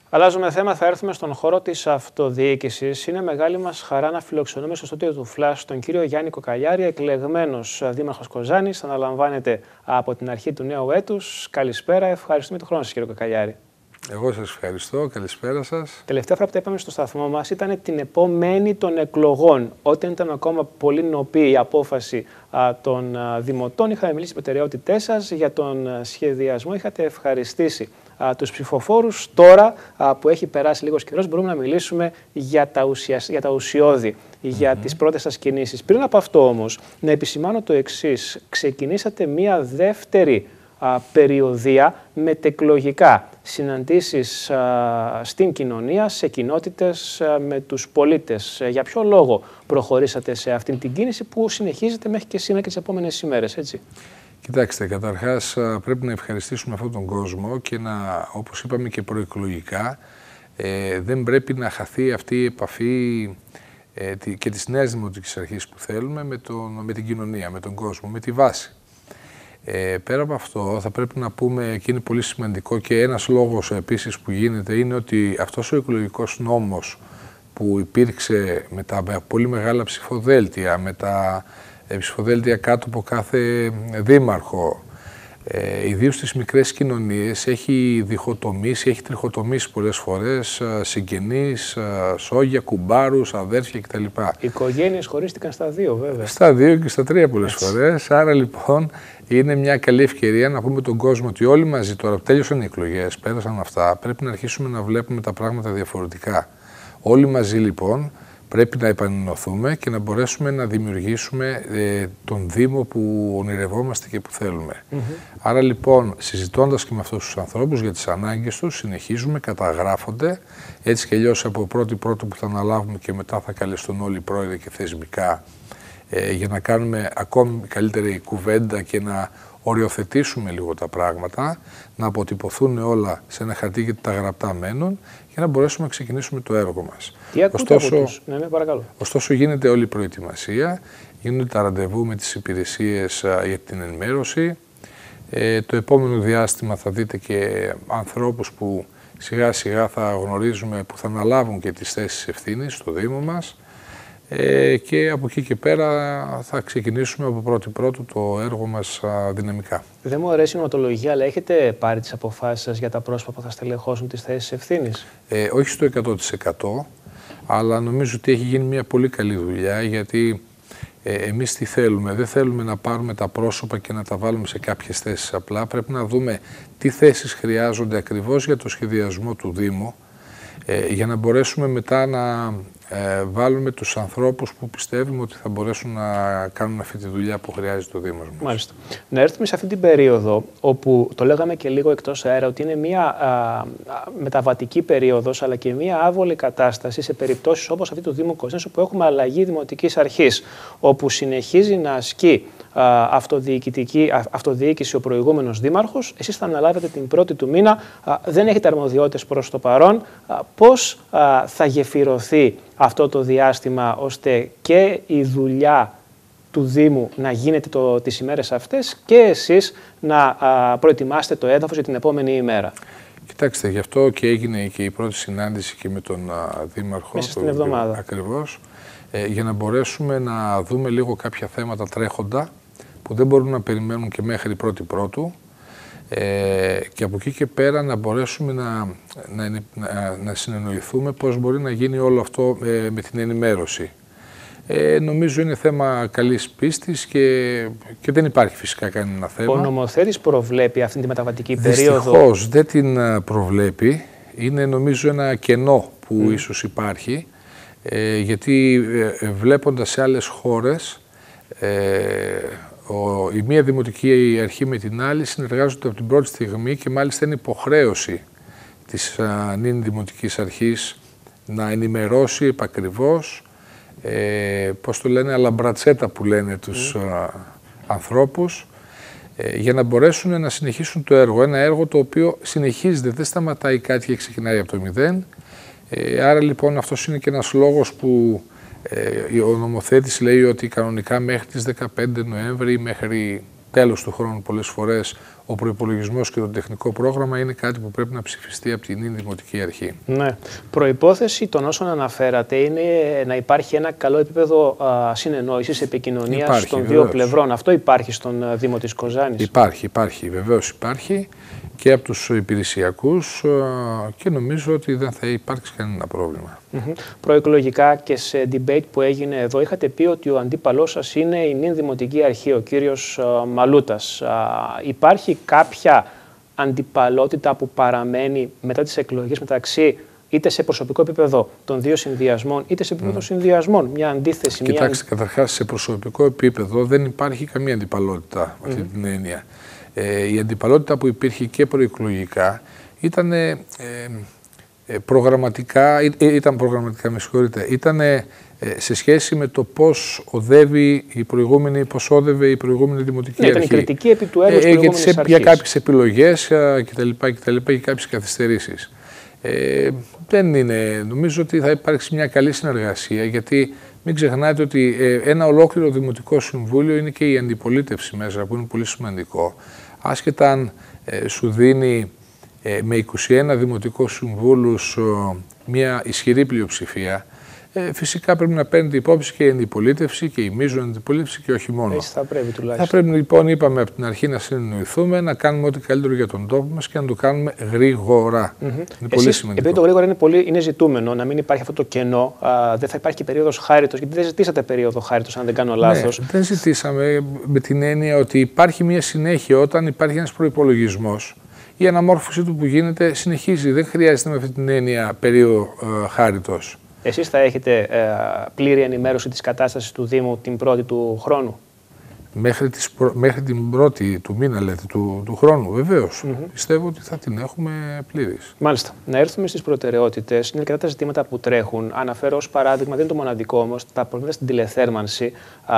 Αλλάζουμε θέμα, θα έρθουμε στον χώρο της αυτοδιοίκησης. Είναι μεγάλη μας χαρά να φιλοξενούμε στο στούντιο του Flash τον κύριο Γιάννη Κοκαλιάρη, εκλεγμένος δήμαρχος Κοζάνης. Αναλαμβάνεται από την αρχή του νέου έτους. Καλησπέρα, ευχαριστούμε τον χρόνο σας, κύριε Κοκαλιάρη. Εγώ σας ευχαριστώ, καλησπέρα σας. Τελευταία φορά που τα είπαμε στο σταθμό μας ήταν την επομένη των εκλογών. Όταν ήταν ακόμα πολύ νοπή η απόφαση των δημοτών, είχαμε μιλήσει τις προτεραιότητές σας για τον σχεδιασμό, είχατε ευχαριστήσει τους ψηφοφόρους. Τώρα που έχει περάσει λίγος καιρός, μπορούμε να μιλήσουμε για τα ουσιώδη, για τις πρώτες σας κινήσεις. Πριν από αυτό όμως, να επισημάνω το εξής. Ξεκινήσατε μία δεύτερη περιοδία μετεκλογικά, συναντήσεις στην κοινωνία, σε κοινότητες, με τους πολίτες. Για ποιο λόγο προχωρήσατε σε αυτήν την κίνηση που συνεχίζεται μέχρι και σήμερα και τις επόμενες ημέρες, έτσι? Κοιτάξτε, καταρχάς πρέπει να ευχαριστήσουμε αυτόν τον κόσμο και όπως είπαμε και προεκλογικά, δεν πρέπει να χαθεί αυτή η επαφή και της νέας δημοτικής αρχής που θέλουμε με την κοινωνία, με τον κόσμο, με τη βάση. Πέρα από αυτό θα πρέπει να πούμε, και είναι πολύ σημαντικό και ένας λόγος επίσης που γίνεται, είναι ότι αυτός ο εκλογικός νόμος που υπήρξε με τα πολύ μεγάλα ψηφοδέλτια, με τα ψηφοδέλτια κάτω από κάθε δήμαρχο, ιδίως στις μικρές κοινωνίες, έχει διχοτομήσει, έχει τριχοτομήσει πολλές φορές συγγενείς, σόγια, κουμπάρους, αδέρφια κτλ. Οι οικογένειες χωρίστηκαν στα δύο, βέβαια. Στα δύο και στα τρία πολλές φορές. Άρα λοιπόν είναι μια καλή ευκαιρία να πούμε τον κόσμο ότι όλοι μαζί, τώρα που τέλειωσαν οι εκλογές, πέρασαν αυτά, πρέπει να αρχίσουμε να βλέπουμε τα πράγματα διαφορετικά. Όλοι μαζί λοιπόν πρέπει να επανενωθούμε και να μπορέσουμε να δημιουργήσουμε τον Δήμο που ονειρευόμαστε και που θέλουμε. Άρα λοιπόν, συζητώντας και με αυτούς τους ανθρώπους για τις ανάγκες τους, συνεχίζουμε, καταγράφονται, έτσι και αλλιώς από πρώτη-πρώτη που θα αναλάβουμε και μετά θα καλεστούν όλοι οι πρόεδροι και θεσμικά, για να κάνουμε ακόμη καλύτερη κουβέντα και να οριοθετήσουμε λίγο τα πράγματα, να αποτυπωθούν όλα σε ένα χαρτί γιατί τα γραπτά μένουν, για να μπορέσουμε να ξεκινήσουμε το έργο μας. Τι ακούτε από τους? Ναι, παρακαλώ. Ωστόσο γίνεται όλη η προετοιμασία, γίνονται τα ραντεβού με τις υπηρεσίες για την ενημέρωση. Το επόμενο διάστημα θα δείτε και ανθρώπους που σιγά σιγά θα γνωρίζουμε, που θα αναλάβουν και τις θέσεις ευθύνης στο Δήμο μας. Και από εκεί και πέρα θα ξεκινήσουμε από πρώτη-πρώτου το έργο μας δυναμικά. Δεν μου αρέσει η νοηματολογία, αλλά έχετε πάρει τις αποφάσεις σας για τα πρόσωπα που θα στελεχώσουν τις θέσεις ευθύνης? Όχι στο 100%, αλλά νομίζω ότι έχει γίνει μια πολύ καλή δουλειά, γιατί εμείς τι θέλουμε? Δεν θέλουμε να πάρουμε τα πρόσωπα και να τα βάλουμε σε κάποιες θέσεις απλά. Πρέπει να δούμε τι θέσεις χρειάζονται ακριβώς για το σχεδιασμό του Δήμου, για να μπορέσουμε μετά να βάλουμε τους ανθρώπους που πιστεύουμε ότι θα μπορέσουν να κάνουν αυτή τη δουλειά που χρειάζεται το Δήμος μας. Μάλιστα. Να έρθουμε σε αυτή την περίοδο, όπου το λέγαμε και λίγο εκτός αέρα, ότι είναι μια μεταβατική περίοδος, αλλά και μια άβολη κατάσταση σε περιπτώσεις όπως αυτή του Δήμου Κοζάνης, όπου έχουμε αλλαγή δημοτικής αρχής, όπου συνεχίζει να ασκεί αυτοδιοίκηση ο προηγούμενος δήμαρχος. Εσείς θα αναλάβετε την πρώτη του μήνα, δεν έχετε αρμοδιότητες προς το παρόν. Πώς θα γεφυρωθεί αυτό το διάστημα, ώστε και η δουλειά του Δήμου να γίνεται τις ημέρες αυτές και εσείς να προετοιμάσετε το έδαφος για την επόμενη ημέρα? Κοιτάξτε, γι' αυτό και έγινε και η πρώτη συνάντηση και με τον Δήμαρχο. Μέσα στην εβδομάδα. Ακριβώς. Για να μπορέσουμε να δούμε λίγο κάποια θέματα τρέχοντα, που δεν μπορούν να περιμένουν και μέχρι πρώτη-πρώτου, και από εκεί και πέρα να μπορέσουμε να συνεννοηθούμε πώς μπορεί να γίνει όλο αυτό με την ενημέρωση. Νομίζω είναι θέμα καλής πίστης και δεν υπάρχει φυσικά κανένα θέμα. Ο νομοθέτης προβλέπει αυτή τη μεταβατική περίοδο? Δυστυχώς δεν την προβλέπει. Είναι νομίζω ένα κενό που ίσως υπάρχει, γιατί βλέποντας σε άλλες χώρες, η μία δημοτική αρχή με την άλλη συνεργάζονται από την πρώτη στιγμή και μάλιστα είναι υποχρέωση της νυν δημοτικής αρχής να ενημερώσει επακριβώς, πώς το λένε, αλαμπρατσέτα που λένε τους ανθρώπους, για να μπορέσουν να συνεχίσουν το έργο. Ένα έργο το οποίο συνεχίζεται, δεν σταματάει κάτι και ξεκινάει από το μηδέν. Άρα λοιπόν αυτός είναι και ένας λόγος που ο νομοθέτης λέει ότι κανονικά μέχρι τις 15 Νοέμβρη ή μέχρι τέλος του χρόνου πολλές φορές ο προϋπολογισμός και το τεχνικό πρόγραμμα είναι κάτι που πρέπει να ψηφιστεί από την Δημοτική Αρχή. Ναι. Προϋπόθεση των όσων αναφέρατε είναι να υπάρχει ένα καλό επίπεδο συνεννόησης, επικοινωνίας των δύο πλευρών. Αυτό υπάρχει στον Δήμο της Κοζάνης? Υπάρχει, βεβαίως υπάρχει και από τους υπηρεσιακούς και νομίζω ότι δεν θα υπάρξει κανένα πρόβλημα. Προεκλογικά και σε debate που έγινε εδώ είχατε πει ότι ο αντίπαλός σας είναι η νυν Δημοτική Αρχή, ο κύριος Μαλούτας. Υπάρχει κάποια αντιπαλότητα που παραμένει μετά τις εκλογές μεταξύ είτε σε προσωπικό επίπεδο των δύο συνδυασμών, είτε σε επίπεδο συνδυασμών? Μια αντίθεση. Κοιτάξτε, καταρχάς σε προσωπικό επίπεδο δεν υπάρχει καμία αντιπαλότητα με αυτή την έννοια. Η αντιπαλότητα που υπήρχε και προεκλογικά ήταν προγραμματικά, ήταν σε σχέση με το πώς οδεύει πώς όδευε η προηγούμενη Δημοτική Αρχή. Ήταν η κριτική επί του έργου της προηγούμενης αρχής. Για κάποιες επιλογές κτλ. Και κάποιες καθυστερήσεις. Δεν είναι. Νομίζω ότι θα υπάρξει μια καλή συνεργασία, γιατί μην ξεχνάτε ότι ένα ολόκληρο Δημοτικό Συμβούλιο είναι και η αντιπολίτευση μέσα, που είναι πολύ σημαντικό. Άσχετα αν σου δίνει με 21 Δημοτικούς Συμβούλους μια ισχυρή πλειοψηφία, φυσικά πρέπει να παίρνετε υπόψη και η αντιπολίτευση και η μείζων αντιπολίτευση και όχι μόνο. Έτσι θα πρέπει τουλάχιστον. Θα πρέπει λοιπόν, είπαμε από την αρχή, να συνεννοηθούμε, να κάνουμε ό,τι καλύτερο για τον τόπο μας και να το κάνουμε γρήγορα. Είναι πολύ σημαντικό. Επειδή το γρήγορα είναι ζητούμενο, να μην υπάρχει αυτό το κενό, δεν θα υπάρχει και περίοδος χάριτος, γιατί δεν ζητήσατε περίοδο χάριτος, αν δεν κάνω λάθος. Ναι, δεν ζητήσαμε με την έννοια ότι υπάρχει μια συνέχεια όταν υπάρχει ένας προϋπολογισμός. Η αναμόρφωση του που γίνεται συνεχίζει. Δεν χρειάζεται με αυτή την έννοια περίοδο χάριτος. Εσείς θα έχετε πλήρη ενημέρωση της κατάστασης του Δήμου την πρώτη του χρόνου? Μέχρι την πρώτη του μήνα, λέτε, του χρόνου, βεβαίως. Πιστεύω ότι θα την έχουμε πλήρης. Μάλιστα. Να έρθουμε στις προτεραιότητες. Είναι αρκετά τα ζητήματα που τρέχουν. Αναφέρω ως παράδειγμα, δεν είναι το μοναδικό όμως, τα προβλήματα στην τηλεθέρμανση.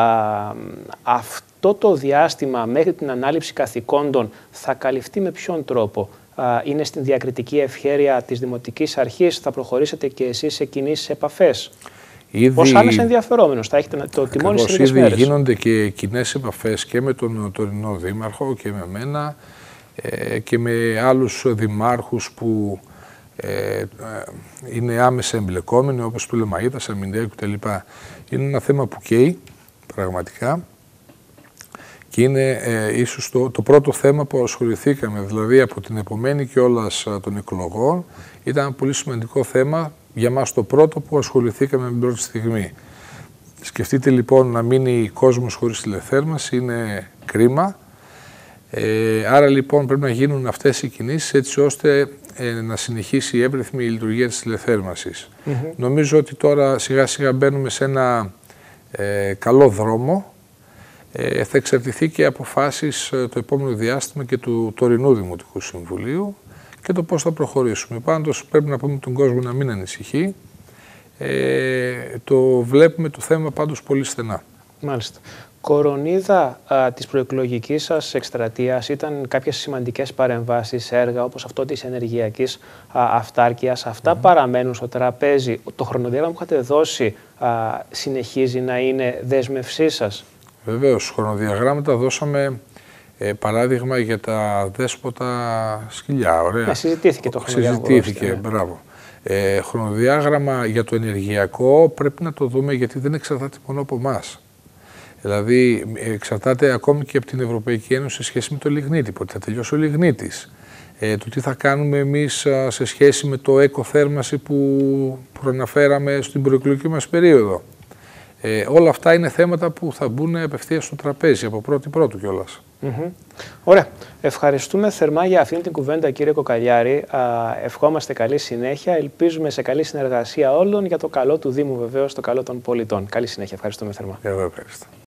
Αυτό το διάστημα μέχρι την ανάληψη καθηκόντων θα καλυφθεί με ποιον τρόπο? Είναι στην διακριτική ευχέρεια της Δημοτικής Αρχής? Θα προχωρήσετε και εσείς σε κινήσεις επαφές? Ως άμεσα ενδιαφερόμενος, θα έχετε το τιμόνι στις ίδιες μέρες? Γίνονται και κοινές επαφές και με τον τωρινό Δήμαρχο και με μένα και με άλλους δημάρχους που είναι άμεσα εμπλεκόμενοι, όπως του Λεμαΐδας, Αμυντέου κτλ. Είναι ένα θέμα που καίει πραγματικά. Και είναι ίσως το πρώτο θέμα που ασχοληθήκαμε, δηλαδή από την επομένη κιόλας των εκλογών, ήταν ένα πολύ σημαντικό θέμα για μας, το πρώτο που ασχοληθήκαμε με την πρώτη στιγμή. Σκεφτείτε λοιπόν να μείνει κόσμος χωρίς τηλεθέρμανση, είναι κρίμα. Άρα λοιπόν πρέπει να γίνουν αυτές οι κινήσεις έτσι ώστε να συνεχίσει η εύρυθμη λειτουργία της τηλεθέρμανσης. Νομίζω ότι τώρα σιγά σιγά μπαίνουμε σε ένα καλό δρόμο. Θα εξαρτηθεί και αποφάσεις το επόμενο διάστημα και του τωρινού Δημοτικού Συμβουλίου και το πώς θα προχωρήσουμε. Πάντως πρέπει να πούμε τον κόσμο να μην ανησυχεί. Το βλέπουμε το θέμα πάντως πολύ στενά. Μάλιστα. Κορονίδα της προεκλογικής σας εκστρατείας ήταν κάποιες σημαντικές παρεμβάσεις, έργα όπως αυτό της ενεργειακής αυτάρκειας. Αυτά παραμένουν στο τραπέζι? Το χρονοδιάγραμμα που είχατε δώσει συνεχίζει να είναι δέσμευσή σας? Βεβαίως, χρονοδιαγράμματα δώσαμε, παράδειγμα για τα δέσποτα σκυλιά. Ωραία. Συζητήθηκε το χρονοδιάγραμμα. Συζητήθηκε, μπράβο. Χρονοδιάγραμμα για το ενεργειακό πρέπει να το δούμε, γιατί δεν εξαρτάται μόνο από εμάς. Δηλαδή, εξαρτάται ακόμη και από την Ευρωπαϊκή Ένωση σε σχέση με το λιγνίτη. Πότε θα τελειώσει ο λιγνίτης. Το τι θα κάνουμε εμείς σε σχέση με το εκοθέρμανση που προαναφέραμε στην προεκλογική μας περίοδο. Όλα αυτά είναι θέματα που θα μπουν απευθείας στο τραπέζι από πρώτη κιόλας. Ωραία. Ευχαριστούμε θερμά για αυτήν την κουβέντα, κύριε Κοκαλιάρη. Ευχόμαστε καλή συνέχεια. Ελπίζουμε σε καλή συνεργασία όλων για το καλό του Δήμου, βεβαίως, το καλό των πολιτών. Καλή συνέχεια. Ευχαριστούμε θερμά. Εγώ ευχαριστώ.